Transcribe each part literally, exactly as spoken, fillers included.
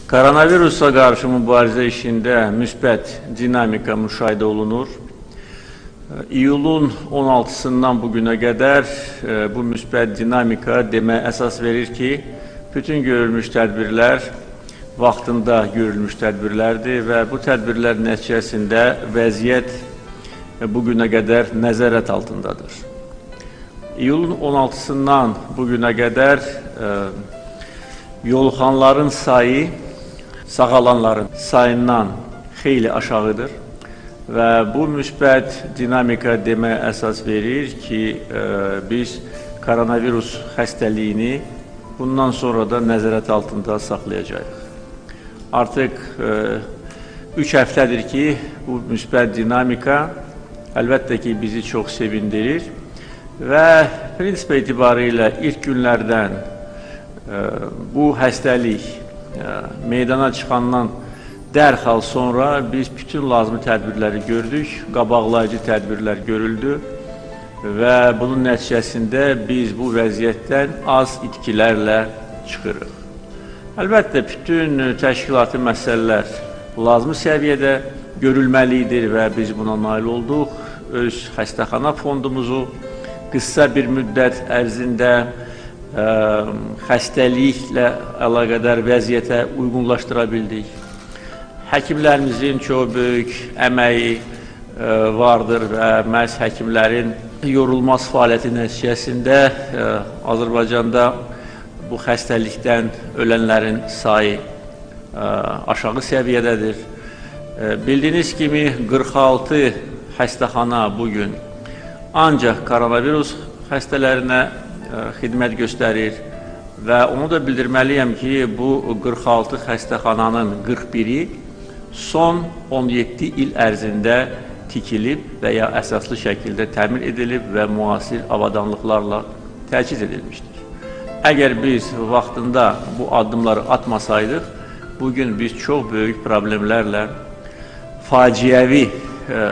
Koronavirusla qarşı mübarizə işində müsbət dinamika müşahidə olunur. İyulun on altısından bugüne qədər bu müsbət dinamika demə əsas verir ki, bütün görülmüş tədbirlər vaxtında görülmüş tədbirlərdir və bu tədbirlər nəticəsində vəziyyət bugüne qədər nəzarət altındadır. İyulun on altısından bugüne qədər yoluxanların sayı sağalanların sayından xeyli aşağıdır və bu müsbət dinamika demə əsas verir ki, e, biz koronavirus xəstəliyini bundan sonra da nəzarət altında saxlayacağıq. Artıq e, üç həftədir ki, bu müsbət dinamika əlbəttə ki, bizi çox sevindirir və prinsip etibarilə ilk günlərdən e, bu xəstəlik meydana çıxandan dərhal sonra biz bütün lazımi tədbirləri gördük, qabaqlayıcı tədbirlər görüldü və bunun nəticəsində biz bu vəziyyətdən az itkilərlə çıxırıq. Əlbəttə, bütün təşkilati məsələlər lazımi səviyyədə görülməlidir və biz buna nail olduq. Öz xəstəxana fondumuzu qısa bir müddət ərzində Ə, xəstəliklə əlaqədar vəziyyətə uyğunlaşdıra bildik. Həkimlərimizin çox böyük əməyi ə, vardır və məhz həkimlərin yorulmaz fəaliyyəti nəticəsində ə, Azərbaycanda bu xəstəlikdən ölənlərin sayı ə, aşağı səviyyədədir. Ə, bildiyiniz kimi qırx altı xəstəxana bugün ancaq koronavirus xəstələrinə xidmət göstərir və onu da bildirməliyəm ki, bu qırx altı xəstəxananın qırx biri son on yeddi il ərzində tikilib və ya əsaslı şəkildə təmin edilib və müasir avadanlıqlarla təchiz edilmişdir. Əgər biz vaxtında bu addımları atmasaydıq, bugün biz çox böyük problemlərlə, faciəvi e,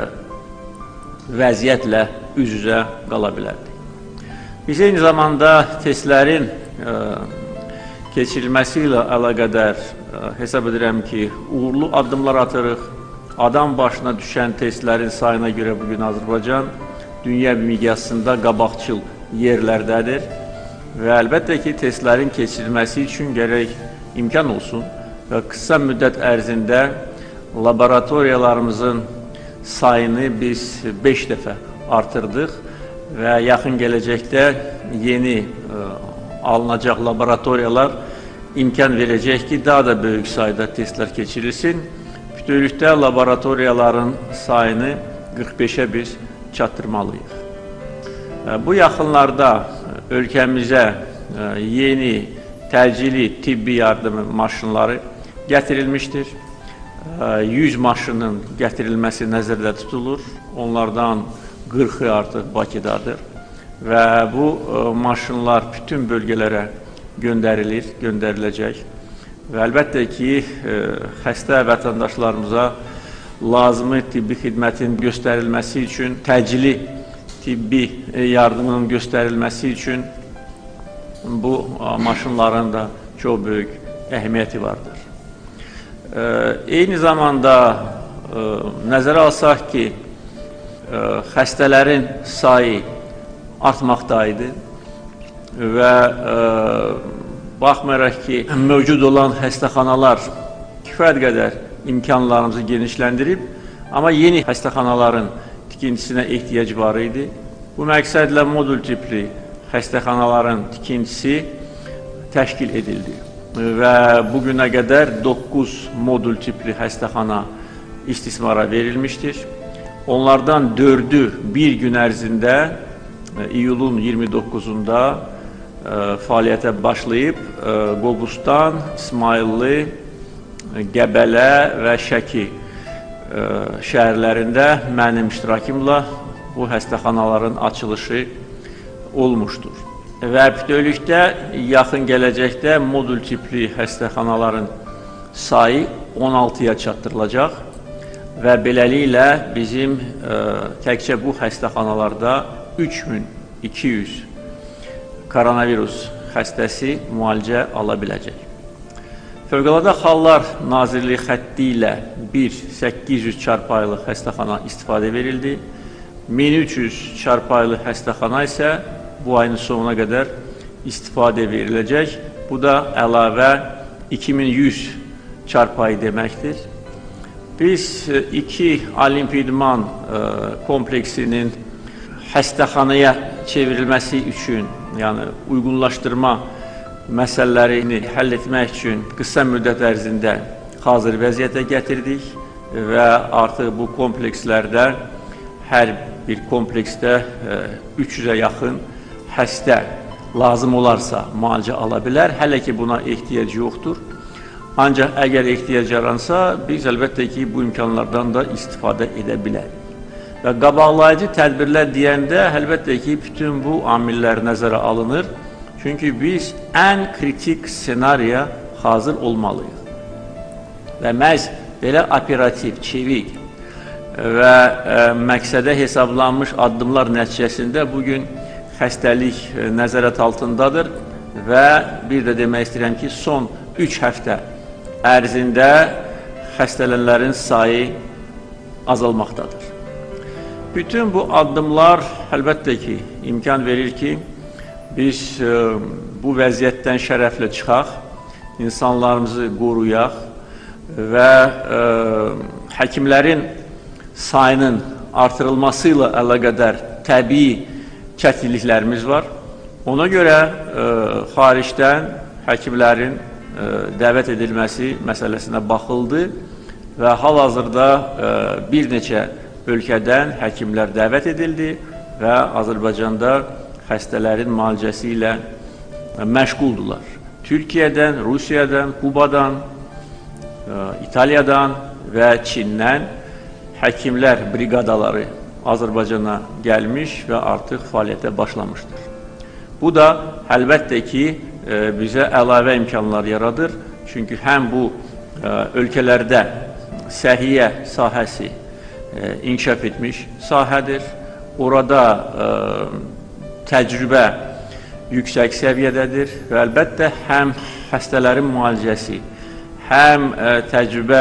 vəziyyətlə üz-üzə qala bilərdik. Biz eyni zamanda testlərin e, keçirilməsi ilə əlaqədar e, hesab edirəm ki, uğurlu addımlar atırıq. Adam başına düşən testlərin sayına görə bugün Azərbaycan dünya miqyasında qabaqcıl yerlərdədir və əlbəttə ki, testlərin keçirilməsi üçün gərək imkan olsun və qısa müddət ərzində laboratoriyalarımızın sayını biz beş dəfə artırdıq və yaxın gələcəkdə yeni ə, alınacaq laboratoriyalar imkan verəcək ki, daha da böyük sayda testlər keçirilsin. Bütövlükdə laboratoriyaların sayını qırx beşə biz çatdırmalıyıq. Ə, bu yaxınlarda ölkəmizə ə, yeni təcili tibbi yardımı maşınları gətirilmişdir. Ə, yüz maşının gətirilməsi nəzərdə tutulur. Onlardan qırxı artıq Bakıdadır və bu ə, maşınlar bütün bölgələrə göndərilir, göndəriləcək və əlbəttə ki, ə, xəstə vətəndaşlarımıza lazımi tibbi xidmətin göstərilməsi üçün, təcili tibbi yardımının göstərilməsi üçün bu ə, maşınların da çox böyük əhəmiyyəti vardır. Ə, eyni zamanda ə, nəzərə alsaq ki, xəstələrin sayı artmaqdaydı və ə, baxmayaraq ki, mövcud olan xəstəxanalar kifayət qədər imkanlarımızı genişləndirib, amma yeni xəstəxanaların tikintisinə ehtiyac var idi. Bu məqsədlə modul tipli xəstəxanaların tikintisi təşkil edildi və bugünə qədər doqquz modul tipli xəstəxana istismara verilmişdir. Onlardan dördü bir gün ərzində iyulun iyirmi doqquzunda fəaliyyətə başlayıb Qobustan, İsmayıllı, Qəbələ və Şəki şəhərlərində mənim iştirakımla bu xəstəxanaların açılışı olmuşdur. Və bütövlükdə yaxın gələcəkdə modul tipli xəstəxanaların sayı on altıya çatdırılacaq. Və beləliklə bizim ə, təkcə bu xəstəxanalarda üç min iki yüz koronavirus xəstəsi müalicə ala biləcək. Fövqəladə Hallar Nazirliyi xətti ilə bir səkkiz yüz çarpaylı xəstəxana istifadə verildi. min üç yüz çarpaylı xəstəxana isə bu ayın sonuna qədər istifadə veriləcək. Bu da əlavə iki min yüz çarpayı deməkdir. Biz iki Olimpiyidman kompleksinin xəstəxanaya çevrilməsi üçün, yəni uyğunlaşdırma məsələlərini həll etmək üçün qısa müddət ərzində hazır vəziyyətə gətirdik və artıq bu komplekslərdə hər bir kompleksdə üç yüzə yaxın xəstə lazım olarsa müalicə ala bilər. Hələ ki buna ehtiyac yoxdur. Ancaq əgər ehtiyac yaransa, biz əlbəttə ki bu imkanlardan da istifadə edə bilərik. Və qabaqlayıcı tədbirlər deyəndə əlbəttə ki bütün bu amillər nəzərə alınır. Çünki biz ən kritik senariya hazır olmalıyıq. Və məhz belə operativ, çevik və ə, məqsədə hesablanmış addımlar nəticəsində bugün xəstəlik nəzarət altındadır və bir də demək istəyirəm ki, son üç həftə ərzində xəstələnlərin sayı azalmaqdadır. Bütün bu addımlar əlbəttə ki, imkan verir ki, biz ə, bu vəziyyətdən şərəflə çıxaq, insanlarımızı qoruyaq və ə, həkimlərin sayının artırılması ilə əlaqədar təbii çətinliklərimiz var. Ona görə ə, xaricdən həkimlərin ə, dəvət edilməsi məsələsinə baxıldı və hal-hazırda ə, bir neçə ölkədən həkimlər dəvət edildi və Azərbaycanda xəstələrin müalicəsi ilə məşğuldular. Türkiyədən, Rusiyadan, Kubadan, İtaliyadan və Çindən həkimlər briqadaları Azərbaycana gəlmiş və artıq fəaliyyətə başlamışdır. Bu da əlbəttə ki, bizə əlavə imkanlar yaradır. Çünki həm bu ölkələrdə səhiyyə sahəsi inkişaf etmiş sahədir. Orada təcrübə yüksək səviyyədədir və əlbəttə həm xəstələrin müalicəsi, həm təcrübə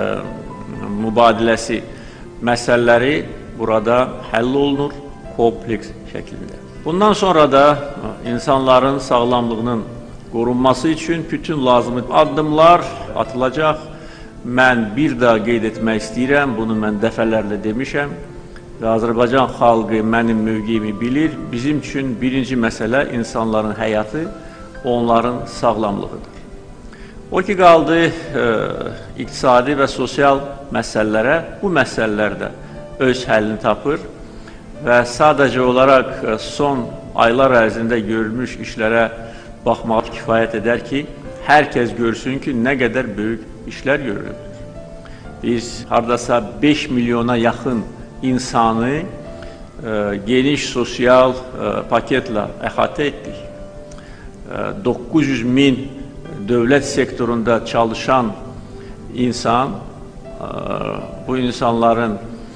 mübadiləsi məsələləri burada həll olunur kompleks şəklində. Bundan sonra da insanların sağlamlığının qorunması üçün bütün lazımi addımlar atılacaq. Mən bir daha qeyd etmək istəyirəm, bunu mən dəfələrlə demişəm və Azərbaycan xalqı mənim mövqeyimi bilir. Bizim üçün birinci məsələ insanların həyatı, onların sağlamlığıdır. O ki qaldı e, iqtisadi və sosial məsələlərə, bu məsələlər də öz həllini tapır və sadəcə olaraq son aylar ərzində görülmüş işlərə baxmaq kifayət edər ki, hər kəs görsün ki, nə qədər böyük işlər görülür. Biz hardasa beş milyona yaxın insanı e, geniş sosial e, paketlə əhatə etdik. E, doqquz yüz min dövlət sektorunda çalışan insan, e, bu insanların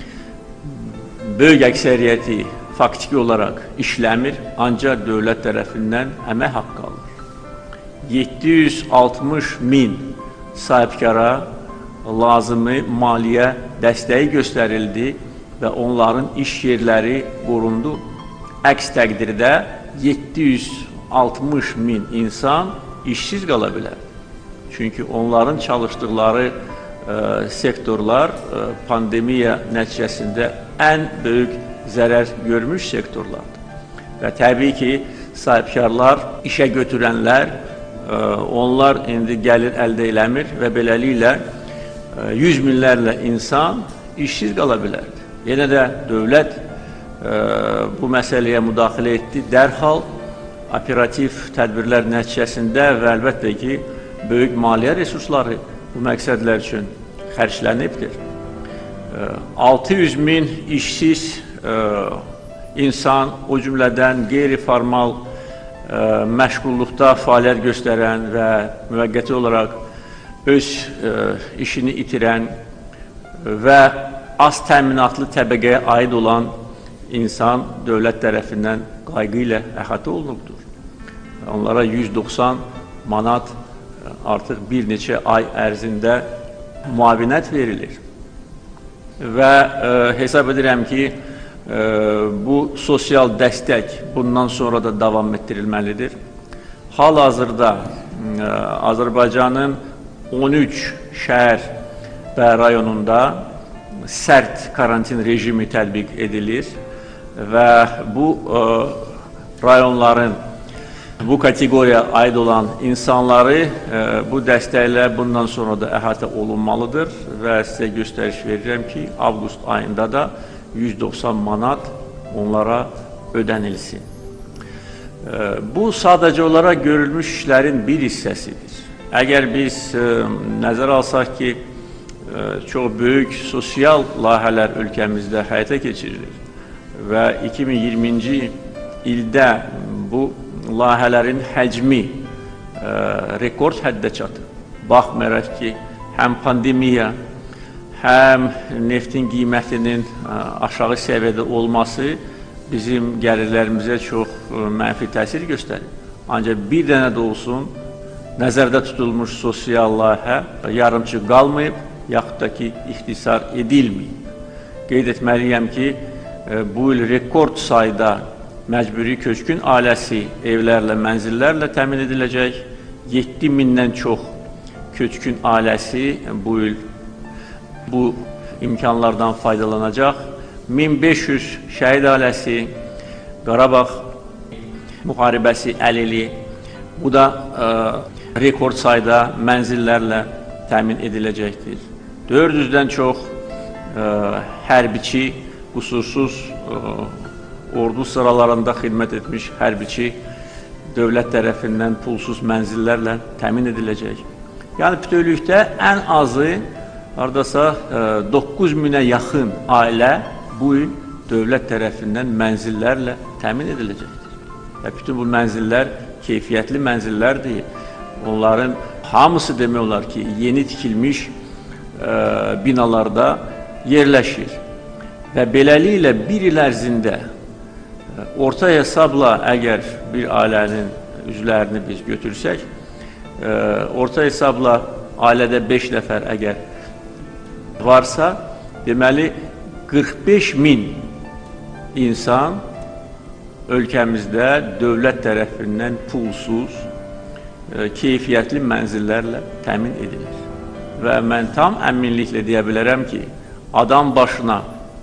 böyük əksəriyyəti faktiki olaraq işləmir, ancaq dövlət tərəfindən əmək haqqı alır. yeddi yüz altmış min sahibkara lazımi maliyyə dəstəyi göstərildi və onların iş yerləri qorundu. Əks təqdirdə yeddi yüz altmış min insan işsiz qala bilər. Çünki onların çalışdıqları e, sektorlar e, pandemiya nəticəsində ən böyük zərər görmüş sektorlardır. Və təbii ki, sahibkarlar, işə götürənlər, e, onlar indi gəlir əldə eləmir və beləliklə e, yüz minlərlə insan işsiz qala bilərdi. Yenə də dövlət e, bu məsələyə müdaxilə etdi. Dərhal operativ tədbirlər nəticəsində və əlbəttə ki, böyük maliyyə resursları bu məqsədlər üçün xərclənibdir. altı yüz min işsiz e, insan, o cümlədən qeyri-formal e, məşğulluqda fəaliyyət göstərən və müvəqqəti olaraq öz e, işini itirən və az təminatlı təbəqəyə aid olan insan dövlət tərəfindən qayğı ilə əhatə olunubdur. Onlara yüz doxsan manat artıq bir neçə ay ərzində müavinət verilir. Və e, hesab edirəm ki, e, bu sosial dəstək bundan sonra da davam etdirilməlidir. Hal-hazırda e, Azərbaycanın on üç şəhər və rayonunda sərt karantin rejimi tətbiq edilir və bu e, rayonların bu kateqoriyaya aid olan insanları e, bu dəstəklə bundan sonra da əhatə olunmalıdır və sizə göstəriş verirəm ki, avqust ayında da yüz doxsan manat onlara ödənilsin. E, bu sadəcə olaraq görülmüş işlərin bir hissəsidir. Əgər biz e, nəzərə alsaq ki, e, çox böyük sosial layihələr ölkəmizdə həyata keçirilir və iki min iyirminci ildə bu layihələrin həcmi e, rekord həddə çatıb. Baxmayaraq ki, həm pandemiya, həm neftin qiymətinin e, aşağı səviyyədə olması bizim gəlirlərimizə çox e, mənfi təsir göstərir. Ancaq bir dənə də olsun nəzərdə tutulmuş sosial layihə yarımçı qalmayıb, yaxud da ki, ixtisar edilməyib. Qeyd etməliyəm ki, e, bu il rekord sayda məcburi köçkün ailəsi evlərlə, mənzillərlə təmin ediləcək. yeddi mindən çox köçkün ailəsi bu il bu imkanlardan faydalanacaq. min beş yüz şəhid ailəsi, Qarabağ müharibəsi əlili, bu da e, rekord sayda mənzillərlə təmin ediləcəkdir. dörd yüzdən çox e, hərbiçi, qusursuz e, ordu sıralarında xidmət etmiş hərbiçi dövlət tərəfindən pulsuz mənzillərlə təmin ediləcək. Yəni, bütövlükdə ən azı hardasa doqquz minə yaxın ailə bu il dövlət tərəfindən mənzillərlə təmin ediləcəkdir. Və bütün bu mənzillər keyfiyyətli mənzillər deyil. Onların hamısı demək olar ki, yeni tikilmiş e, binalarda yerləşir. Və beləliklə bir il ərzində orta hesabla əgər bir ailənin üzvlərini biz götürsək, e, orta hesabla ailədə beş nəfər əgər varsa, deməli qırx beş min insan ölkəmizdə dövlət tərəfindən pulsuz, e, keyfiyyətli mənzillərlə təmin edilir. Və mən tam əminliklə deyə bilərəm ki, adam başına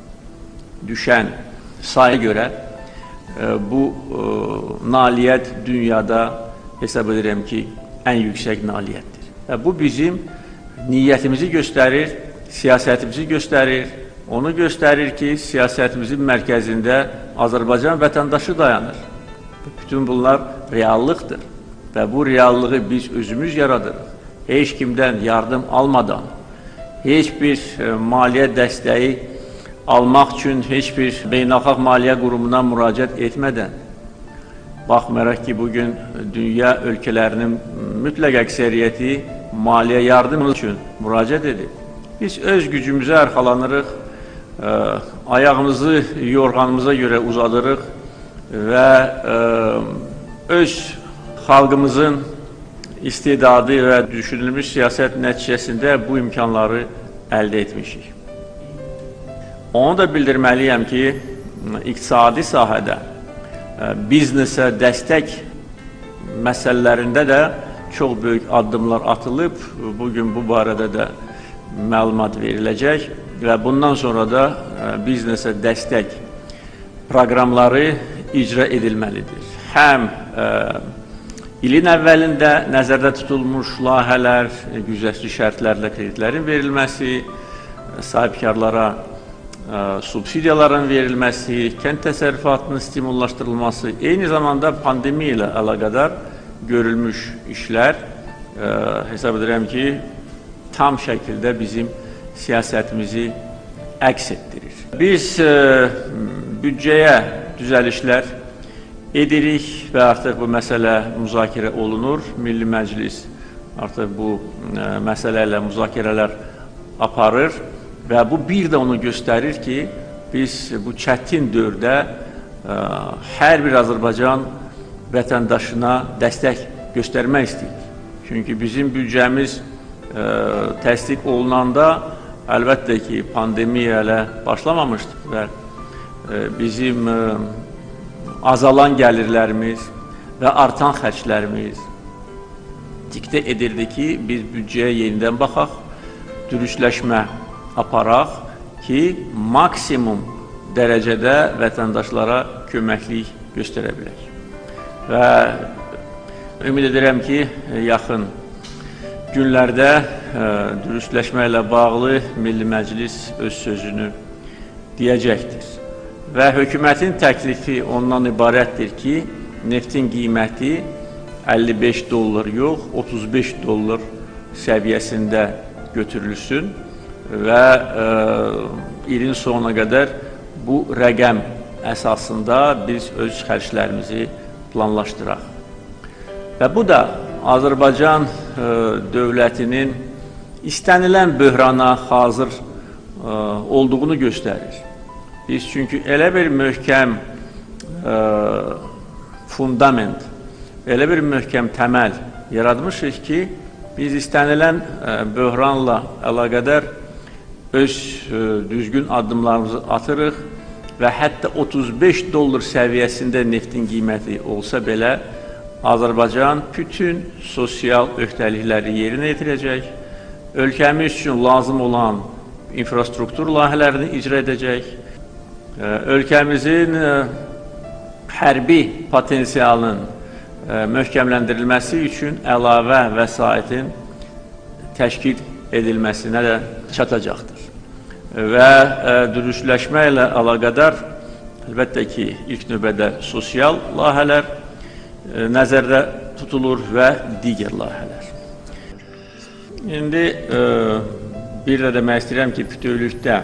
düşən sayı görə bu e, nailiyyət dünyada hesab edirəm ki, ən yüksək nailiyyətdir. Və bu bizim niyyətimizi göstərir, siyasətimizi göstərir, onu göstərir ki, siyasətimizin mərkəzində Azərbaycan vətəndaşı dayanır. Bütün bunlar reallıqdır və bu reallığı biz özümüz yaradırıq. Heç kimdən yardım almadan, heç bir e, maliyyə dəstəyi almaq üçün heç bir beynəlxalq maliyyə qurumuna müraciət etmədən, baxmayaraq ki, bugün dünya ölkələrinin mütləq əksəriyyəti maliyyə yardımı üçün müraciət edib. Biz öz gücümüzə arxalanırıq, ə, ayağımızı yorğanımıza görə uzadırıq və ə, öz xalqımızın istedadı və düşünülmüş siyasət nəticəsində bu imkanları əldə etmişik. Onu da bildirməliyəm ki, iqtisadi sahədə biznesə dəstək məsələlərində də çox böyük addımlar atılıb. Bugün bu barədə də məlumat veriləcək və bundan sonra da biznesə dəstək proqramları icra edilməlidir. Həm ə, ilin əvvəlində nəzərdə tutulmuş layihələr, güzəştli şərtlərlə kreditlərin verilməsi, sahibkarlara subsidiyaların verilməsi, kənd təsərrüfatının stimullaşdırılması, eyni zamanda pandemiya ilə əlaqədar görülmüş işlər e, hesab edirəm ki, tam şəkildə bizim siyasətimizi əks etdirir. Biz e, büdcəyə düzəlişlər edirik və artıq bu məsələ müzakirə olunur. Milli Məclis artıq bu e, məsələ ilə müzakirələr aparır. Və bu bir də onu göstərir ki, biz bu çətin dövrdə ə, hər bir Azərbaycan vətəndaşına dəstək göstərmək istəyirik. Çünki bizim büdcəmiz e, təsdiq olunanda əlbəttə ki, pandemiya hələ başlamamışdı və e, bizim e, azalan gəlirlərimiz və artan xərclərimiz diktə edirdi ki, biz büdcəyə yenidən baxaq, dürüstləşmə aparaq ki, maksimum dərəcədə vətəndaşlara köməklik göstərə bilək. Və ümid edirəm ki, yaxın günlərdə e, dürüstləşmə ilə bağlı Milli Məclis öz sözünü deyəcəkdir. Və hökumətin təklifi ondan ibarətdir ki, neftin qiyməti əlli beş dollar yox, otuz beş dollar səviyyəsində götürülsün və e, ilin sonuna qədər bu rəqəm əsasında biz öz xərclərimizi planlaşdıraq. Və bu da Azərbaycan e, dövlətinin istənilən böhrana hazır e, olduğunu göstərir. Biz çünki elə bir möhkəm e, fundament, elə bir möhkəm təməl yaratmışıq ki, biz istənilən e, böhranla əlaqədar öz e, düzgün addımlarımızı atırıq və hətta otuz beş dollar səviyyəsində neftin qiyməti olsa belə, Azərbaycan bütün sosial öhdəlikləri yerinə yetirəcək, ölkəmiz üçün lazım olan infrastruktur layihələrini icra edəcək, ölkəmizin hərbi potensialının möhkəmləndirilməsi üçün əlavə vəsaitin təşkil edilməsinə də çatacaqdır. Və dürüstləşmə ilə əlaqədar əlbəttə ki, ilk növbədə sosial layihələr nəzərdə tutulur və digər layihələr. İndi bir də demək istəyirəm ki, bütövlükdə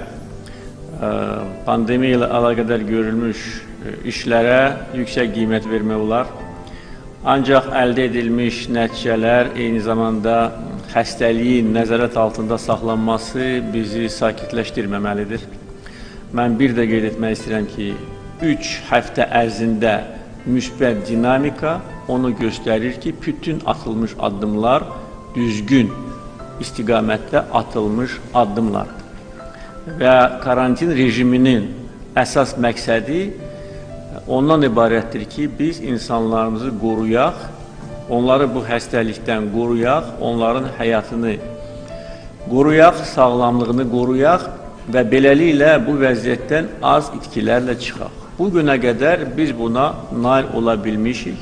pandemiya ilə əlaqədar görülmüş işlərə yüksək qiymət vermək olar. Ancaq əldə edilmiş nəticələr eyni zamanda xəstəliyin nəzarət altında saxlanması bizi sakitləşdirməməlidir. Mən bir də qeyd etmək istəyirəm ki, üç həftə ərzində müsbət dinamika onu göstərir ki, bütün atılmış addımlar düzgün istiqamətdə atılmış addımlardır. Və karantin rejiminin əsas məqsədi ondan ibarətdir ki, biz insanlarımızı qoruyaq, onları bu xəstəlikdən qoruyaq, onların həyatını qoruyaq, sağlamlığını qoruyaq və beləliklə bu vəziyyətdən az itkilərlə çıxaq. Bu günə qədər biz buna nail ola bilmişik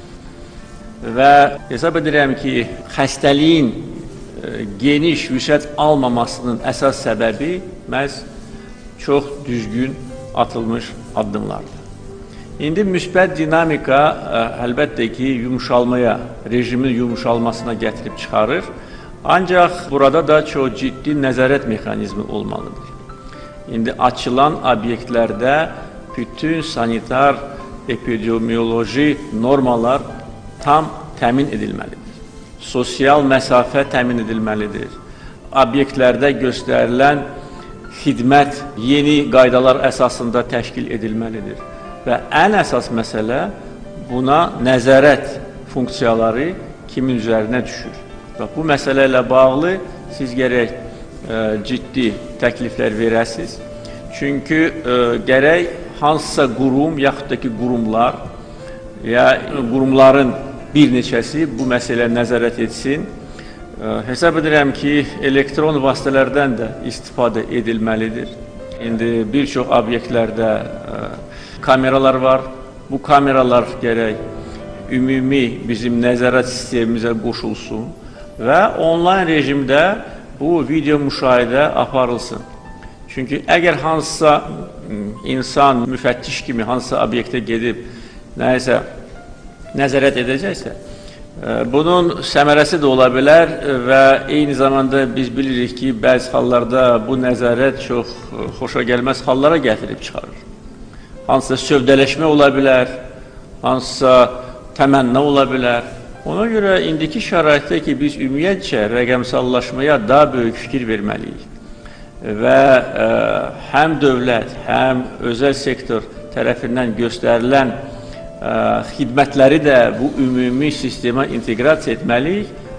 və hesab edirəm ki, xəstəliyin geniş vüsət almamasının əsas səbəbi məhz çox düzgün atılmış addımlardır. İndi müsbət dinamika əlbəttə ki, yumuşalmaya, rejimin yumuşalmasına gətirib çıxarır. Ancaq burada da çox ciddi nəzarət mexanizmi olmalıdır. İndi açılan obyektlərdə bütün sanitar, epidemioloji normalar tam təmin edilməlidir. Sosial məsafə təmin edilməlidir. Obyektlərdə göstərilən xidmət yeni qaydalar əsasında təşkil edilməlidir. Və ən əsas məsələ buna nəzarət funksiyaları kimin üzərinə düşür. Və bu məsələ ilə bağlı siz gərək e, ciddi təkliflər verəsiniz. Çünki e, gərək hansısa qurum, yaxud da ki qurumlar ya qurumların bir neçəsi bu məsələyə nəzarət etsin. E, hesab edirəm ki, elektron vasitələrdən də istifadə edilməlidir. İndi bir çox obyektlərdə e, kameralar var. Bu kameralar gərək ümumi bizim nəzarət sistemimizə qoşulsun və onlayn rejimdə bu video müşahidə aparılsın. Çünki əgər hansısa insan müfəttiş kimi hansısa obyektə gedib nəyisə nəzarət edəcəksə, bunun səmərəsi də ola bilər və eyni zamanda biz bilirik ki, bəzi hallarda bu nəzarət çox xoşa gəlməz hallara gətirib çıxarır. Hansısa sövdələşmə ola bilər, hansısa təmənnə ola bilər. Ona görə indiki şəraitdə ki, biz ümumiyyətcə rəqəmsallaşmaya daha böyük fikir verməliyik. Və ə, həm dövlət, həm özəl sektor tərəfindən göstərilən ə, xidmətləri də bu ümumi sistemə inteqrasiya etməliyik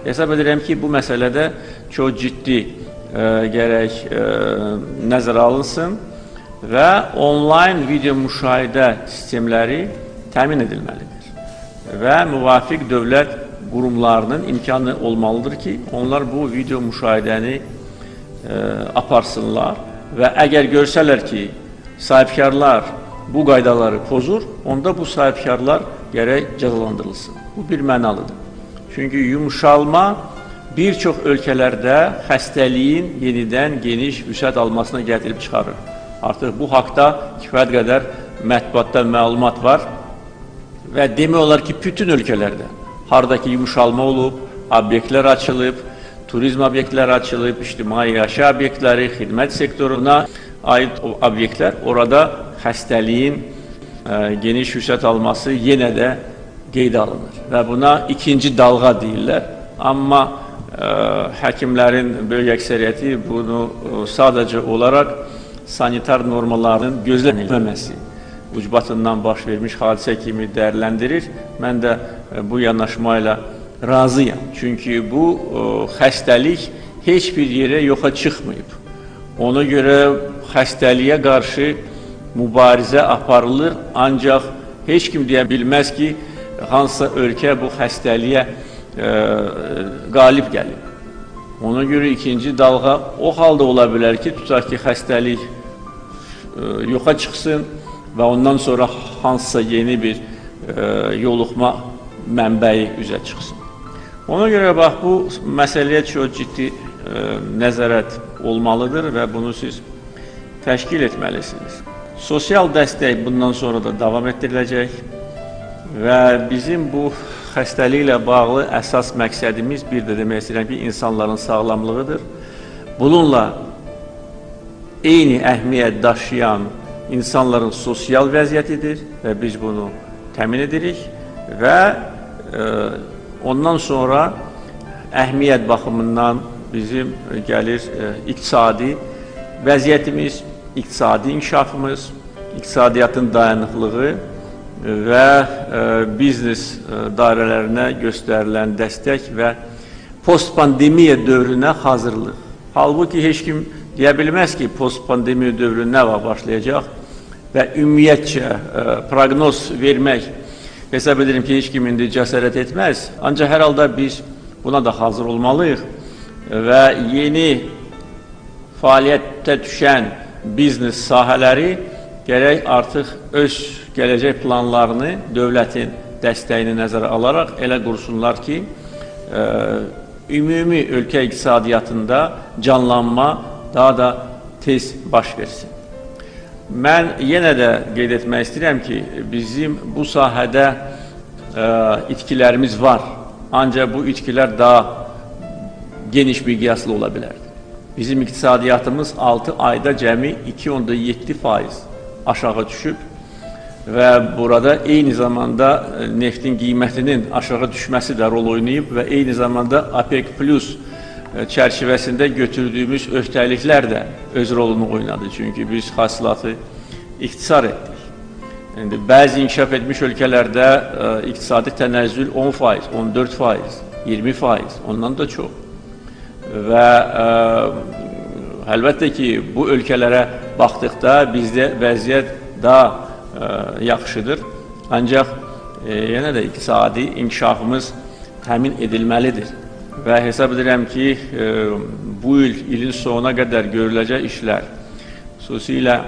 hesab edirəm ki, bu məsələdə çox ciddi e, gərək e, nəzərə alınsın və onlayn video müşahidə sistemləri təmin edilməlidir və müvafiq dövlət qurumlarının imkanı olmalıdır ki, onlar bu video müşahidəni e, aparsınlar və əgər görsələr ki, sahibkarlar bu qaydaları pozur, onda bu sahibkarlar gərək cəzalandırılsın. Bu bir mənalıdır. Çünki yumuşalma bir çox ölkələrdə xəstəliyin yenidən geniş vüsət almasına gətirib çıxarır. Artıq bu haqda kifayət qədər mətbuatda məlumat var və demək olar ki, bütün ölkələrdə hardakı yumuşalma olub, obyektlər açılıb, turizm obyektləri açılıb, ictimai yaşa obyektləri, xidmət sektoruna aid obyektlər, orada xəstəliyin e, geniş vüsət alması yenə də qeydə alınır və buna ikinci dalğa deyirlər. Amma e, həkimlərin böyük əksəriyyəti bunu e, sadəcə olaraq sanitar normalarının gözlənilməməsi ucbatından baş vermiş hadisə kimi dəyərləndirir. Mən də e, bu yanaşma ilə razıyam. Çünki bu e, xəstəlik heç bir yerə yoxa çıxmayıb. Ona görə xəstəliyə qarşı mübarizə aparılır, ancaq heç kim deyə bilməz ki, hansısa ölkə bu xəstəliyə e, qalib gəlib. Ona görə ikinci dalğa o halda ola bilər ki, tutaq ki, xəstəlik e, yoxa çıxsın və ondan sonra hansısa yeni bir e, yoluxma mənbəyi üzə çıxsın. Ona görə bax, bu məsələyə çox ciddi e, nəzarət olmalıdır və bunu siz təşkil etməlisiniz. Sosial dəstək bundan sonra da davam etdiriləcək və bizim bu xəstəliklə bağlı əsas məqsədimiz bir də demək istəyirəm ki, insanların sağlamlığıdır. Bununla eyni əhəmiyyət daşıyan insanların sosial vəziyyətidir və biz bunu təmin edirik və e, ondan sonra əhəmiyyət baxımından bizim gəlir e, iqtisadi vəziyyətimiz, iqtisadi inkişafımız, iqtisadiyyatın dayanıqlığı və e, biznes e, dairələrinə göstərilən dəstək və post-pandemiya dövrünə hazırlıq. Halbuki heç kim deyə bilməz ki, post-pandemiya dövrü nə vaxt başlayacaq və ümumiyyətcə e, proqnoz vermək hesab edirəm ki, heç kim indi cəsarət etməz. Ancaq hər halda biz buna da hazır olmalıyıq və yeni fəaliyyətdə düşən biznes sahələri gərək artıq öz gələcək planlarını dövlətin dəstəyini nəzərə alaraq elə qursunlar ki, e, ümumi ölkə iqtisadiyyatında canlanma daha da tez baş versin. Mən yenə də qeyd etmək istəyirəm ki, bizim bu sahədə e, itkilərimiz var. Ancaq bu itkilər daha geniş miqyaslı ola bilərdir. Bizim iqtisadiyyatımız altı ayda cəmi iki nöqtə yeddi faiz aşağı düşüb və burada eyni zamanda neftin qiymətinin aşağı düşməsi də rol oynayıb və eyni zamanda OPEC Plus çərçivəsində götürdüyümüz öhdəliklər də öz rolunu oynadı. Çünki biz hasilatı ixtisar etdik. İndi bəzi inkişaf etmiş ölkələrdə e, iqtisadi tənəzzül on faiz, on dörd faiz, iyirmi faiz, ondan da çox. Və e, əlbəttə ki, bu ölkələrə baxdıqda bizdə vəziyyət daha e, yaxşıdır. Ancaq e, yenə də iqtisadi inkişafımız təmin edilməlidir. Və hesab edirəm ki, e, bu il, ilin sonuna qədər görüləcək işlər, xüsusilə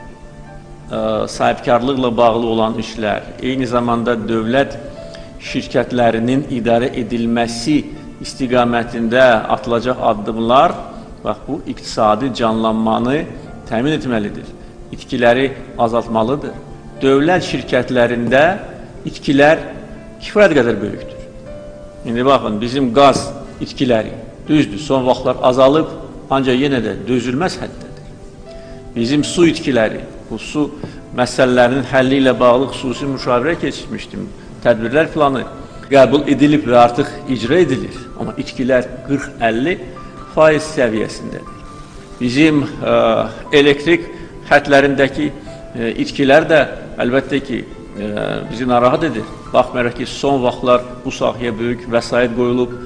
e, sahibkarlıqla bağlı olan işlər, eyni zamanda dövlət şirkətlərinin idarə edilməsi istiqamətində atılacaq addımlar, bax, bu iqtisadi canlanmanı təmin etməlidir. İtkiləri azaltmalıdır. Dövlət şirkətlərində itkilər kifayət qədər böyükdür. İndi baxın, bizim qaz itkiləri düzdür, son vaxtlar azalıb, ancaq yenə də dözülməz həddədir. Bizim su itkiləri, bu su məsələlərinin həlli ilə bağlı xüsusi müşavirə keçirmişdim. Tədbirlər planı qəbul edilib və artıq icra edilir. Amma itkilər qırx əlli faiz səviyyəsindədir. Bizim e, elektrik xətlərindəki e, itkilər də əlbəttə ki, e, bizi narahat edir. Baxmayaraq ki, son vaxtlar bu sahəyə böyük vəsait qoyulub,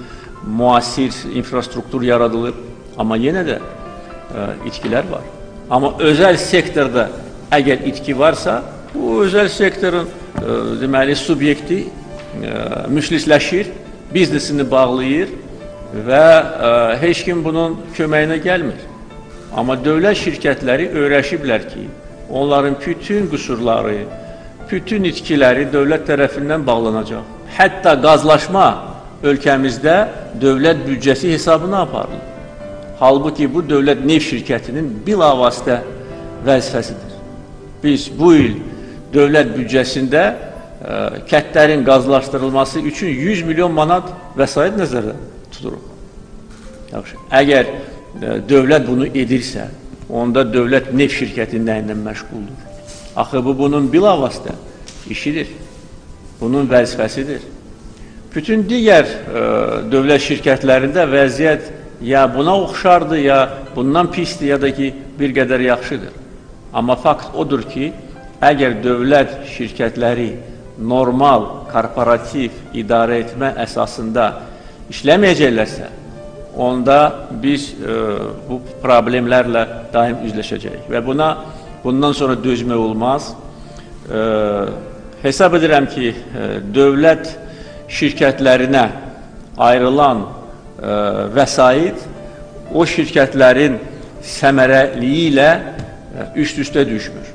müasir infrastruktur yaradılıb, amma yenə də e, itkilər var. Amma özəl sektorda əgər itki varsa, bu özəl sektorun e, deməli subyekti e, müflisləşir, biznesini bağlayır və e, heç kim bunun köməyinə gəlmir. Amma dövlət şirkətləri öyrəşiblər ki, onların bütün qüsurları, bütün itkiləri dövlət tərəfindən bağlanacaq. Hətta qazlaşma ölkəmizdə dövlət büdcəsi hesabına aparılır. Halbuki bu dövlət neft şirkətinin bilavasitə vəzifəsidir. Biz bu il dövlət büdcəsində e, kəndlərin qazlaşdırılması üçün yüz milyon manat vəsait nəzərdə tuturuq. Yaxşı, əgər e, dövlət bunu edirsə, onda dövlət neft şirkəti nə ilə məşğuldur? Axı bu bunun bilavasitə işidir, bunun vəzifəsidir. Bütün digər e, dövlət şirkətlərində vəziyyət ya buna oxşardır, ya bundan pisdir, ya da ki bir qədər yaxşıdır. Amma fakt odur ki, əgər dövlət şirkətləri normal, korporativ idarə etmə əsasında işləməyəcəklərsə, onda biz e, bu problemlərlə daim üzləşəcəyik və buna bundan sonra dözmək olmaz. E, hesab edirəm ki, e, dövlət şirkətlərinə ayrılan e, vəsait o şirkətlərin səmərəliyi ilə e, üst-üstə düşmür.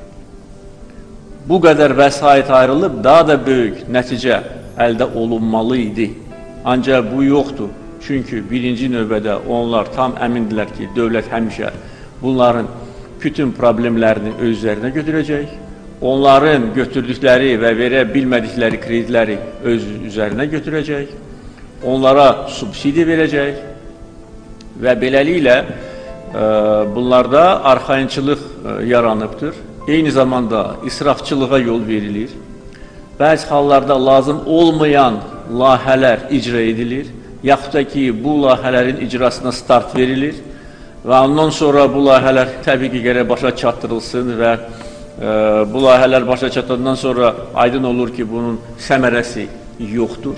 Bu qədər vəsait ayrılıb daha da böyük nəticə əldə olunmalı idi. Ancaq bu yoxdur. Çünki birinci növbədə onlar tam əmindirlər ki, dövlət həmişə bunların bütün problemlərini öz üzərinə götürəcək. Onların götürdükləri və verə bilmədikləri kreditləri öz üzərinə götürəcək. Onlara subsidi verəcək və beləliklə e, bunlarda arxayınçılıq e, yaranıbdır. Eyni zamanda israfçılığa yol verilir. Bəzi hallarda lazım olmayan layihələr icra edilir. Yaxud da ki, bu layihələrin icrasına start verilir və ondan sonra bu layihələr təbii ki, gərək başa çatdırılsın və e, bu layihələr başa çatdıqdan sonra aydın olur ki, bunun səmərəsi yoxdur.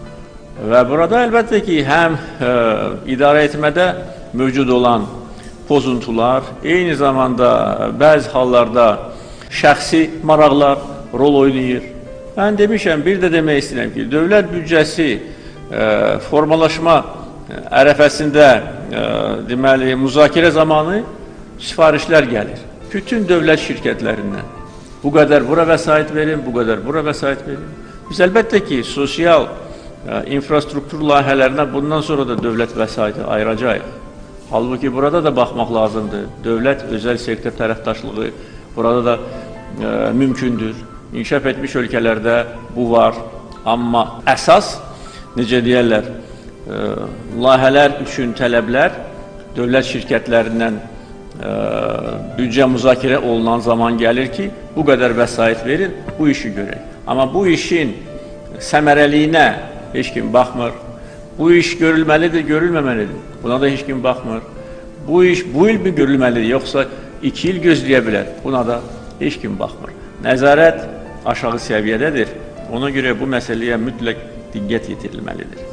Və burada əlbəttə ki, həm e, idarə etmədə mövcud olan pozuntular, eyni zamanda bəzi hallarda şəxsi maraqlar rol oynayır. Mən demişəm, bir də demək istəyirəm ki, dövlət büdcəsi e, formalaşma ərəfəsində e, deməli, müzakirə zamanı sifarişlər gəlir. Bütün dövlət şirkətlərindən. Bu qədər bura vəsait verin, bu qədər bura vəsait verin. Biz əlbəttə ki, sosial e, infrastruktur layihələrinə bundan sonra da dövlət vəsaiti ayıracaq. Halbuki burada da baxmaq lazımdır. Dövlət, özəl sektor tərəfdaşlığı burada da e, mümkündür. İnkişaf etmiş ölkələrdə bu var. Amma əsas, necə deyərlər, e, layihələr üçün tələblər dövlət şirkətlərindən e, büdcə müzakirə olunan zaman gəlir ki, bu qədər vəsait verin, bu işi görək. Amma bu işin səmərəliyinə heç kim baxmır. Bu iş görülməlidir, görülməməlidir. Buna da heç kim baxmır. Bu iş bu il mi görülməlidir, yoxsa iki il gözləyə bilər. Buna da heç kim baxmır. Nəzarət aşağı səviyyədədir. Ona görə bu məsələyə mütləq diqqət yetirilməlidir.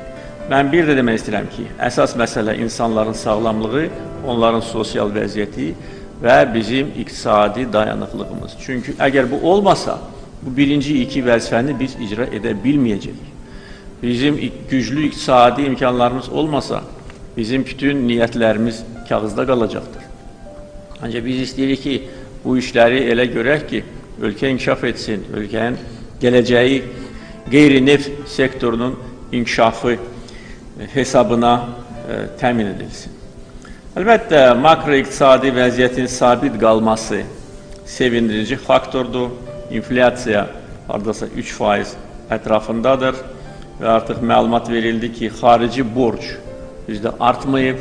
Mən bir də demək istəyirəm ki, əsas məsələ insanların sağlamlığı, onların sosial vəziyyəti və bizim iqtisadi dayanıqlığımız. Çünki əgər bu olmasa, bu birinci iki vəzifəni biz icra edə bilməyəcəyik. Bizim güclü iqtisadi imkanlarımız olmasa, bizim bütün niyyətlərimiz kağızda qalacaqdır. Ancaq biz istəyirik ki, bu işləri elə görək ki, ölkə inkişaf etsin, ölkənin gələcəyi qeyri-neft sektorunun inkişafı hesabına e, təmin edilsin. Əlbəttə, makroiqtisadi vəziyyətin sabit qalması sevindirici faktordur. İnflyasiya haradasa üç faiz ətrafındadır. Və artıq məlumat verildi ki, xarici borc bizdə artmayıb.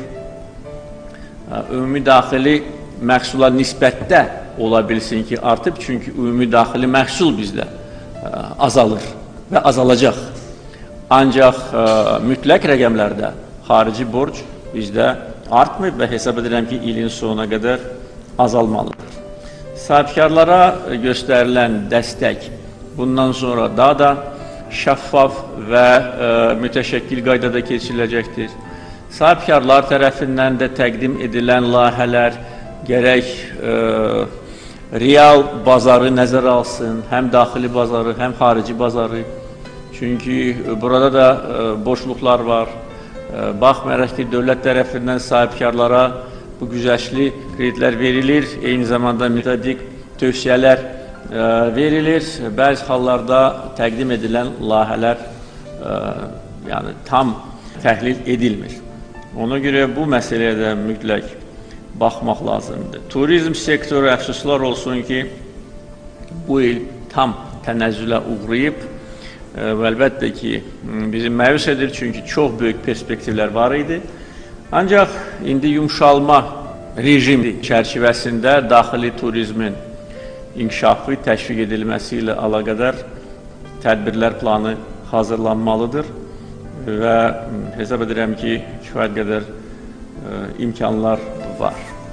Ümumi daxili məhsula nisbətdə ola bilsin ki, artıb, çünki ümumi daxili məhsul bizdə azalır və azalacaq. Ancaq mütləq rəqəmlərdə xarici borc bizdə artmayıb və hesab edirəm ki, ilin sonuna qədər azalmalıdır. Sahibkarlara göstərilən dəstək bundan sonra daha da şəffaf və e, mütəşəkkil qaydada keçiriləcəkdir. Sahibkarlar tərəfindən də təqdim edilən layihələr gərək e, real bazarı nəzərə alsın, həm daxili bazarı, həm xarici bazarı. Çünki burada da e, boşluqlar var. E, baxmayaraq ki, dövlət tərəfindən sahibkarlara bu güzəştli kreditlər verilir, eyni zamanda metodik tövsiyələr e, verilir. Bəzi hallarda təqdim edilən layihələr e, yəni tam təhlil edilmir. Ona görə bu məsələyə də mütləq baxmaq lazımdır. Turizm sektoru əfsuslar olsun ki, bu il tam tənəzzülə uğrayıb və əlbəttə ki, bizi məyus edir, çünki çox böyük perspektivlər var idi. Ancaq indi yumşalma rejimi çərçivəsində daxili turizmin inkişafı təşviq edilməsi ilə əlaqədar tədbirlər planı hazırlanmalıdır və hesab edirəm ki, kifayət qədər e, imkanlar var.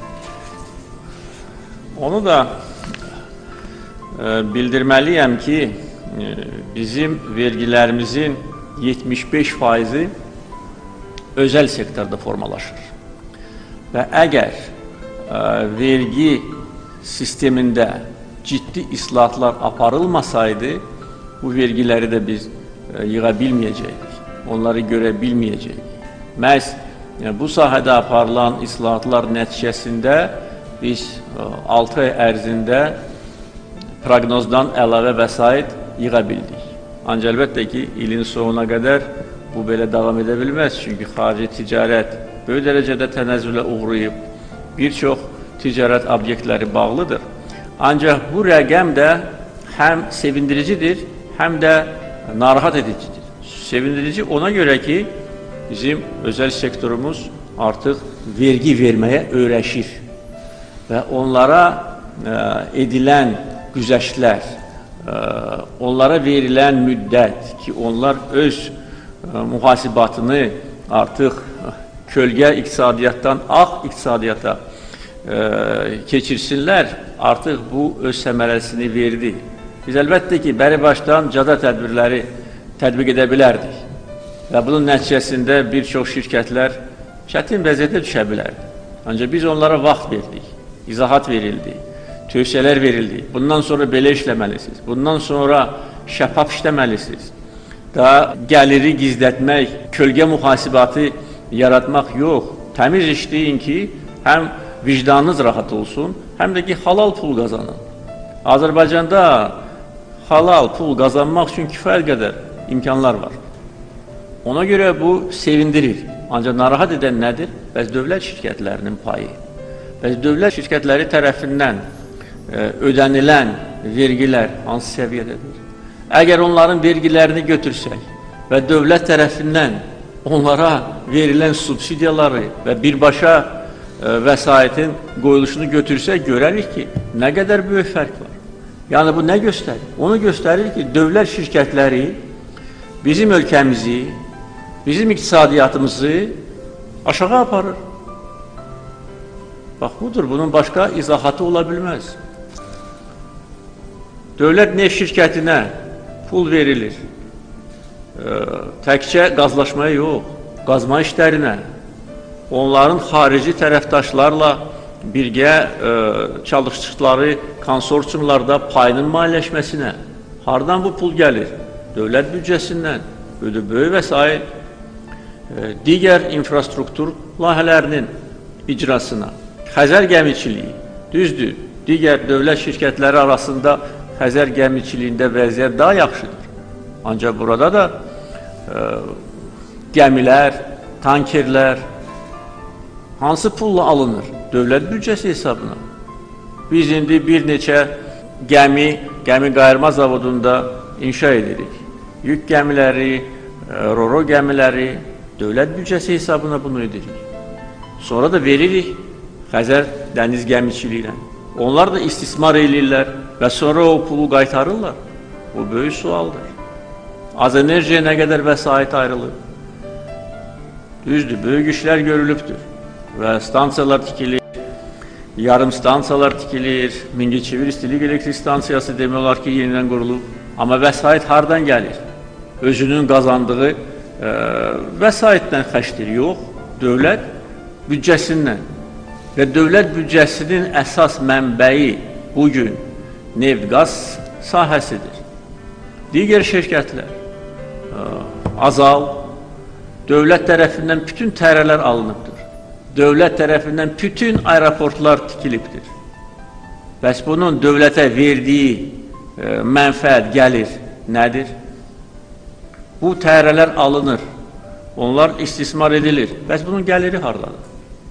Onu da e, bildirməliyəm ki, e, bizim vergilərimizin yetmiş beş faizi özəl sektorda formalaşır. Və əgər e, vergi sistemində ciddi islahatlar aparılmasaydı, bu vergiləri də biz e, yığa bilməyəcəkdik, onları görə bilməyəcəkdik. Məhz yəni, bu sahədə aparılan islahatlar nəticəsində biz altı ay ərzində proqnozdan əlavə vəsait yığa bildik. Ancaq əlbəttə ki, ilin sonuna qədər bu belə davam edə bilməz. Çünki xarici ticarət böyük dərəcədə tənəzzülə uğrayıb, bir çox ticarət obyektləri bağlıdır. Ancaq bu rəqəm də həm sevindiricidir, həm də narahat edicidir. Sevindirici ona görə ki, bizim özəl sektorumuz artıq vergi verməyə öyrəşir və onlara ə, edilən güzəştlər, ə, onlara verilən müddət ki, onlar öz ə, mühasibatını artıq kölgə iqtisadiyyatdan ağ iqtisadiyyata ə, keçirsinlər, artıq bu öz səmərəsini verdi. Biz əlbəttə ki, bəri başdan cada tədbirləri tətbiq edə bilərdik. Və bunun nəticəsində bir çox şirkətlər çətin vəziyyətə düşə bilərdi. Ancaq biz onlara vaxt verdik, izahat verildi, tövsiyələr verildi. Bundan sonra belə işləməlisiniz, bundan sonra şəffaf işləməlisiniz. Daha gəliri gizlətmək, kölgə mühasibatı yaratmaq yox. Təmiz işləyin ki, həm vicdanınız rahat olsun, həm də ki, halal pul qazanın. Azərbaycanda halal pul qazanmaq üçün kifayət qədər imkanlar var. Ona görə bu sevindirir. Ancaq narahat edən nədir? Bəs dövlət şirkətlərinin payı. Bəs dövlət şirkətləri tərəfindən e, ödənilən vergilər hansı səviyyədədir? Əgər onların vergilərini götürsək və dövlət tərəfindən onlara verilən subsidiyaları və birbaşa e, vəsaitin qoyuluşunu götürsək, görərik ki, nə qədər böyük fərq var. Yəni bu nə göstərir? Onu göstərir ki, dövlət şirkətləri bizim ölkəmizi, bizim iqtisadiyyatımızı aşağı aparır. Bax, budur, bunun başqa izahatı ola bilməz. Dövlət neft şirkətinə pul verilir. E, təkcə qazlaşmaya yox, qazma işlərinə, onların xarici tərəfdaşlarla birgə e, çalışdıqları konsorsiumlarda payının maliyyələşməsinə. Hardan bu pul gəlir? Dövlət büdcəsindən, böyük vəsait, e, digər infrastruktur layihələrinin icrasına, Xəzər gəmiçiliyi, düzdür, digər dövlət şirkətləri arasında Xəzər gəmiçiliyində vəziyyət daha yaxşıdır. Ancaq burada da e, gəmilər, tankerlər hansı pulla alınır? Dövlət büdcəsi hesabına. Biz indi bir neçə gəmi, gəmi qayırma zavodunda inşa edirik. Yük gəmiləri, roro gəmiləri, dövlət büdcəsi hesabına bunu edirik. Sonra da veririk Xəzər dəniz gəmiçiliyi ilə. Onlar da istismar edirlər və sonra o pulu qaytarırlar. Bu böyük sualdır. Az enerjiyə nə qədər vəsait ayrılır? Düzdür, böyük işlər görülübdür və stansiyalar tikilir, yarım stansiyalar tikilir, Mingəçevir İstilik Elektrik Stansiyası demək olar ki, yenidən qurulub. Amma vəsait hardan gəlir? özünün qazandığı e, vəsaitdən xərcdir, yox, dövlət büdcəsindən. Və dövlət büdcəsinin əsas mənbəyi bugün neft-qaz sahəsidir. Digər şirkətlər, Azal, dövlət tərəfindən bütün tərələr alınıbdır. Dövlət tərəfindən bütün aeroportlar tikilibdir. Bəs bunun dövlətə verdiyi e, mənfəət, gəlir nədir? Bu tərələr alınır, onlar istismar edilir. Bəs bunun gəliri hardadır?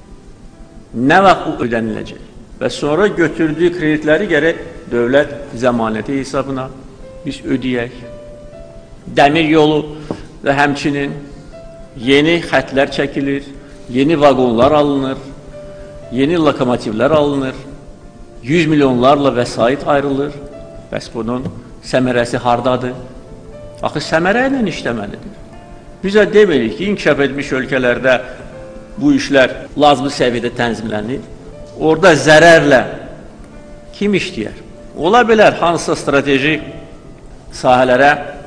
Nə vaxt bu ödəniləcək? Və sonra götürdüyü kreditləri gərək dövlət zəmanəti hesabına biz ödəyək. Dəmir yolu və həmçinin yeni xətlər çəkilir, yeni vaqonlar alınır, yeni lokomotivlər alınır, yüz milyonlarla vəsait ayrılır. Bəs bunun səmərəsi hardadır? Axı səmərə ilə işləməlidir. Bizə demirik ki, inkişaf etmiş ölkələrdə bu işlər lazımlı səviyyədə tənzimlənir. Orada zərərlə kim işləyər? Ola bilər, hansısa strateji sahələrə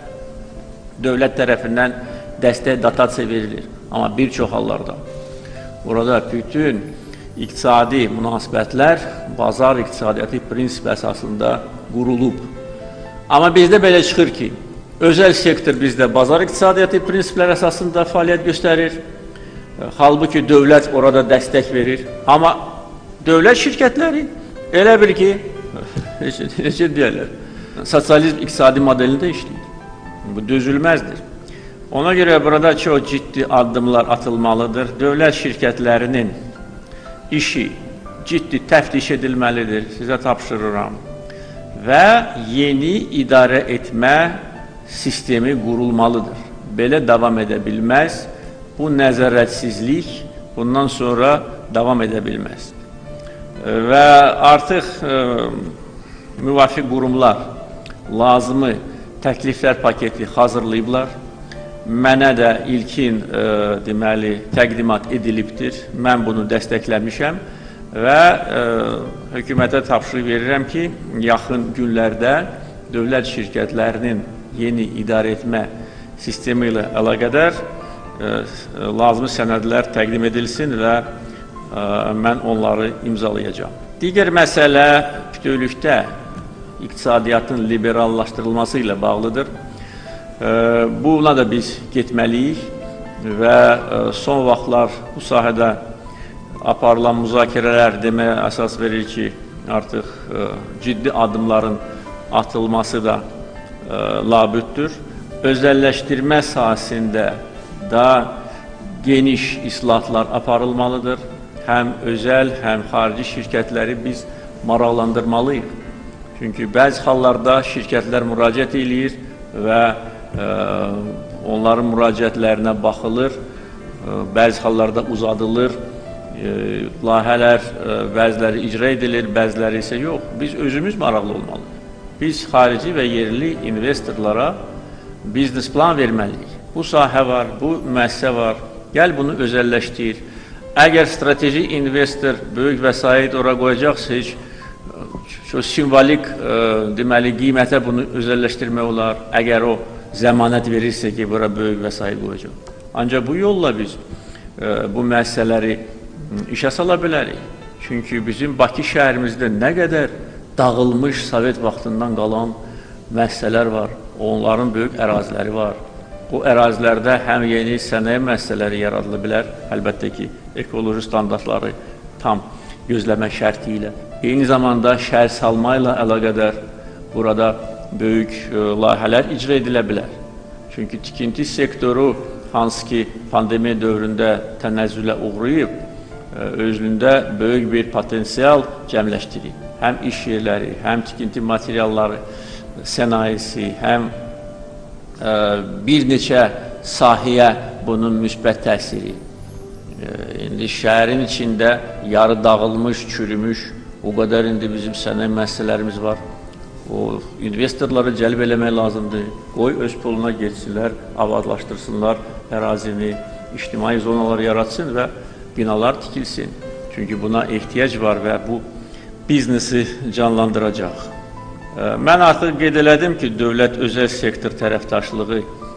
dövlət tərəfindən dəstək, dotasiya verilir. Amma bir çox hallarda orada bütün iqtisadi münasibətlər bazar iqtisadiyyatı prinsip əsasında qurulub. Amma bizdə belə çıxır ki, özəl sektor bizdə bazar iqtisadiyyatı prinsiplər əsasında fəaliyyət göstərir. Halbuki dövlət orada dəstək verir. Amma dövlət şirkətləri elə bir ki, necə deyərlər, sosializm iqtisadi modelində işləyir. Bu dözülməzdir. Ona görə burada çox ciddi addımlar atılmalıdır. Dövlət şirkətlərinin işi ciddi təftiş edilməlidir, sizə tapşırıram. Və yeni idarə etmə sistemi qurulmalıdır. Belə davam edə bilməz. Bu nəzarətsizlik bundan sonra davam edə bilməz. Və artıq e, müvafiq qurumlar lazımı təkliflər paketi hazırlayıblar. Mənə də ilkin e, deməli, təqdimat edilibdir. Mən bunu dəstəkləmişəm və e, hökumətə tapşırıq verirəm ki, yaxın günlərdə dövlət şirkətlərinin yeni idarə etmə sistemi ilə əlaqədar lazımi sənədlər təqdim edilsin və mən onları imzalayacağam. Digər məsələ bütövlükdə iqtisadiyyatın liberallaşdırılması ilə bağlıdır. Buna da biz getməliyik və son vaxtlar bu sahədə aparılan müzakirələr deməyə əsas verir ki, artıq ciddi addımların atılması da labüddür. Özəlləşdirmə sahəsində daha geniş islahatlar aparılmalıdır. Həm özəl, həm xarici şirkətləri biz maraqlandırmalıyıq. Çünki bəzi hallarda şirkətlər müraciət edir və e, onların müraciətlərinə baxılır, e, bəzi hallarda uzadılır, e, layihələr e, bəziləri icra edilir, bəziləri isə yox. Biz özümüz maraqlı olmalıyıq. Biz xarici və yerli investorlara biznes plan verməliyik. Bu sahə var, bu müəssisə var, gəl bunu özəlləşdir. Əgər strateji investor böyük vəsait ora qoyacaqsa, heç şu simvolik e, deməli, qiymətə bunu özəlləşdirmək olar. Əgər o zəmanət verirsə ki, bura böyük vəsait qoyacaq. Ancaq bu yolla biz e, bu müəssisələri işə sala bilərik. Çünki bizim Bakı şəhərimizdə nə qədər dağılmış Sovet vaxtından qalan müəssisələr var, onların böyük əraziləri var. O ərazilərdə həm yeni sənaye müəssisələri yaradıla bilər, əlbəttə ki, ekoloji standartları tam gözləmə şərti ilə. Eyni zamanda şəhər salma ilə əlaqədar burada böyük e, layihələr icra edilə bilər. Çünki tikinti sektoru, hansı ki pandemiya dövründə tənəzzülə uğrayıb, e, özlündə böyük bir potensial cəmləşdirir. Həm iş yerləri, həm tikinti materialları, sənayesi, həm bir neçə sahəyə bunun müsbət təsiri. İndi şəhərin içində yarı dağılmış, çürümüş, o qədər indi bizim sənaye müəssisələrimiz var. O investorları cəlb eləmək lazımdır. Qoy öz puluna geçsinlər, avadlaşdırsınlar ərazini, ictimai zonalar yaratsın və binalar tikilsin. Çünki buna ehtiyac var və bu biznesi canlandıracaq. Mən artıq qeyd elədim ki, dövlət özəl sektor tərəfdaşlığı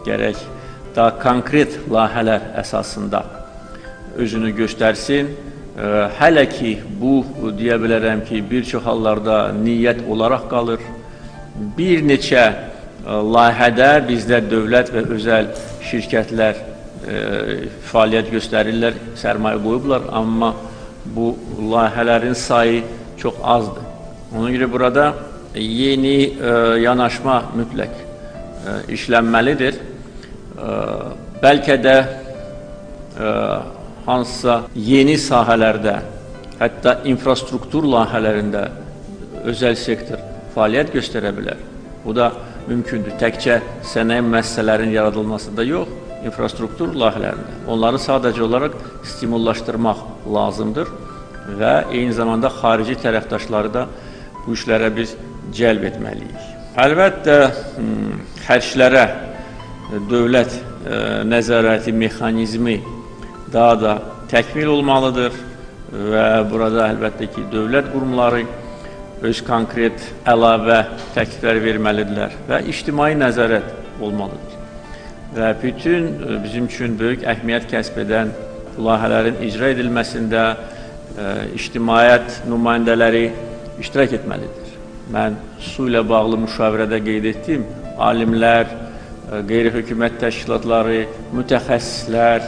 gərək daha konkret layihələr əsasında özünü göstərsin. Hələ ki, bu, deyə bilərəm ki, bir çox hallarda niyyət olaraq qalır. Bir neçə layihədə bizdə dövlət və özəl şirkətlər e, fəaliyyət göstərirlər, sərmayə qoyublar, amma bu layihələrin sayı çox azdır. Ona görə burada yeni e, yanaşma mütləq e, işlənməlidir. E, bəlkə də e, hansısa yeni sahələrdə, hətta infrastruktur layihələrində özəl sektor fəaliyyət göstərə bilər. Bu da mümkündür. Təkcə sənaye müəssisələrinin yaradılmasında yox, infrastruktur layihələrində. Onları sadəcə olaraq stimullaşdırmaq lazımdır və eyni zamanda xarici tərəfdaşları da bu işlərə biz cəlb etməliyik. Əlbəttə, xərclərə dövlət nəzarəti mexanizmi daha da təkmil olmalıdır və burada əlbəttə ki, dövlət qurumları öz konkret əlavə təkliflər verməlidirlər və ictimai nəzarət olmalıdır. Və bütün bizim üçün böyük əhəmiyyət kəsb edən layihələrin icra edilməsində ictimaiyyət nümayəndələri iştirak etməlidir. Mən su ilə bağlı müşavirədə qeyd etdim, alimlər, qeyri-hökumət təşkilatları, mütəxəssislər,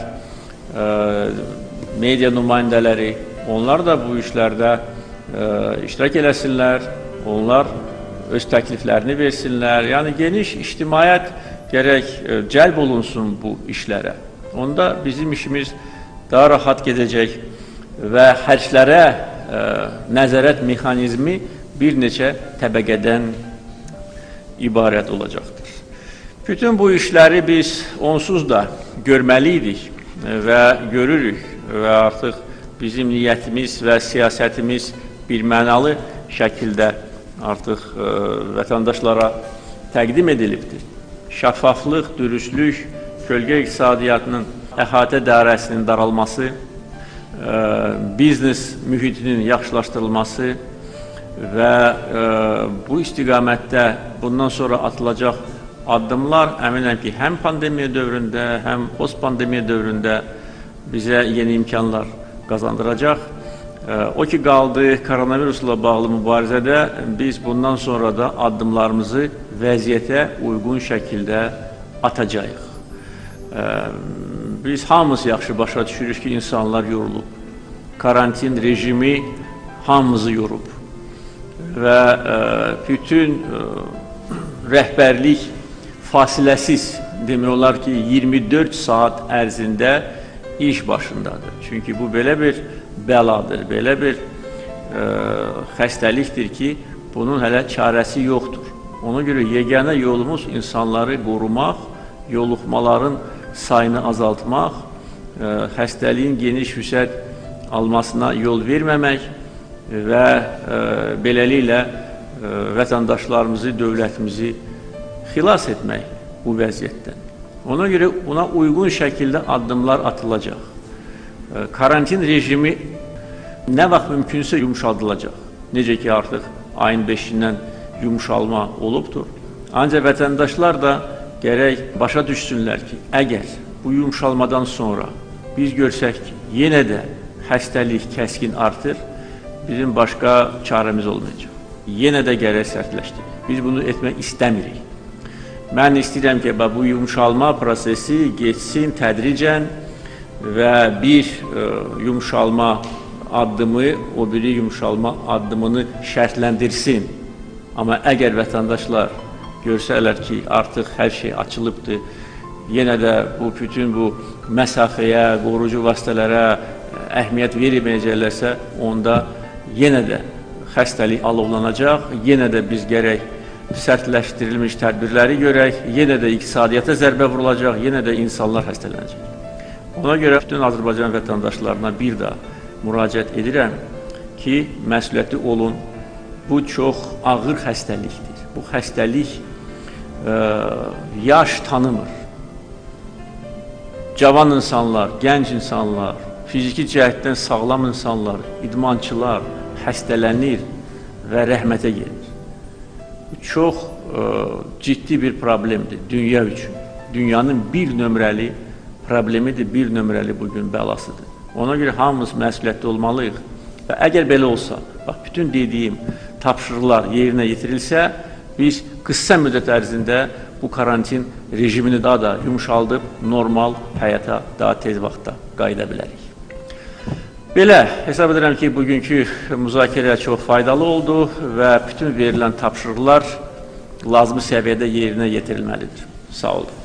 media nümayəndələri, onlar da bu işlərdə iştirak eləsinlər, onlar öz təkliflərini versinlər. Yəni, geniş ictimaiyyət gərək cəlb olunsun bu işlərə. Onda bizim işimiz daha rahat gedəcək və xərclərə nəzarət mexanizmi bir neçə təbəqədən ibarət olacaqdır. Bütün bu işləri biz onsuz da görməliydik və görürük və artıq bizim niyyətimiz və siyasətimiz bir mənalı şəkildə artıq ə, vətəndaşlara təqdim edilibdir. Şəffaflıq, dürüstlük, kölgə iqtisadiyyatının əhatə dairəsinin daralması, ə, biznes mühitinin yaxşılaşdırılması və ə, bu istiqamətdə bundan sonra atılacaq addımlar əminəm ki, həm pandemiya dövründə, həm post-pandemiya dövründə bizə yeni imkanlar qazandıracaq. O ki, qaldı koronavirusla bağlı mübarizədə biz bundan sonra da addımlarımızı vəziyyətə uyğun şəkildə atacağıq. Biz hamımız yaxşı başa düşürük ki, insanlar yorulub. Karantin rejimi hamımızı yorub və bütün rəhbərlik fasiləsiz demək olar ki, iyirmi dörd saat ərzində iş başındadır. Çünki bu belə bir bəladır, belə bir ə, xəstəlikdir ki, bunun hələ çarəsi yoxdur. Ona görə yeganə yolumuz insanları qorumaq, yoluxmaların sayını azaltmaq, ə, xəstəliyin geniş vüsət almasına yol verməmək və ə, beləliklə ə, vətəndaşlarımızı, dövlətimizi xilas etmək bu vəziyyətdən. Ona görə buna uyğun şəkildə addımlar atılacaq. Karantin rejimi nə vaxt mümkünsə yumuşadılacaq. Necə ki, artıq ayın beşindən yumuşalma olubdur. Ancaq vətəndaşlar da gərək başa düşsünlər ki, əgər bu yumuşalmadan sonra biz görsək ki, yenə də xəstəlik kəskin artır, bizim başqa çarəmiz olmayacaq. Yenə də gərək sərtləşdik. Biz bunu etmək istəmirik. Mən istəyirəm ki, bu yumuşalma prosesi geçsin tədricən və bir ə, yumuşalma addımı o biri yumuşalma addımını şərtləndirsin. Amma əgər vətəndaşlar görsələr ki, artıq hər şey açılıbdır, yenə də bu bütün bu məsafəyə, qorucu vasitələrə əhmiyyət verməyəcəklərsə, onda yenə də xəstəlik alovlanacaq, yenə də biz gərək sərtləşdirilmiş tədbirləri görək, yenə də iqtisadiyyata zərbə vurulacaq, yenə də insanlar xəstələnəcək. Ona görə bütün Azərbaycan vətəndaşlarına bir daha müraciət edirəm ki, məsuliyyətli olun, bu çox ağır xəstəlikdir. Bu xəstəlik ə, yaş tanımır. Cavan insanlar, gənc insanlar, fiziki cəhətdən sağlam insanlar, idmançılar xəstələnir və rəhmətə gedir. Bu çox ə, ciddi bir problemdir dünya üçün. dünyanın bir nömrəli problemidir, bir nömrəli bugün bəlasıdır. Ona görə hamımız məsuliyyətli olmalıyıq. Və əgər belə olsa, bax, bütün dediyim tapşırıqlar yerinə yetirilsə, biz qısa müddət ərzində bu karantin rejimini daha da yumuşaldıb, normal həyata daha tez vaxtda qayıda bilərik. Belə, hesab edirəm ki, bugünkü müzakirə çox faydalı oldu və bütün verilən tapşırıqlar lazımi səviyyədə yerinə yetirilməlidir. Sağ olun.